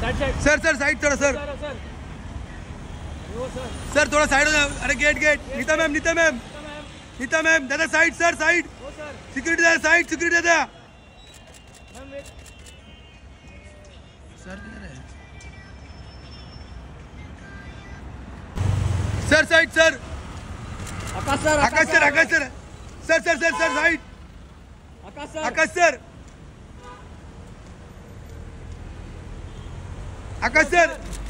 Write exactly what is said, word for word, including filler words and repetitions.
Sir sir side थोड़ा sir sir थोड़ा side हो जाओ। अरे gate gate Neeta ma'am Neeta ma'am Neeta ma'am दादा साइड सर साइड सिक्योरिटी दादा साइड सिक्योरिटी दादा sir sir side sir Akash sir Akash sir Akash sir sir sir sir sir side Akash sir Akash sir Akash sir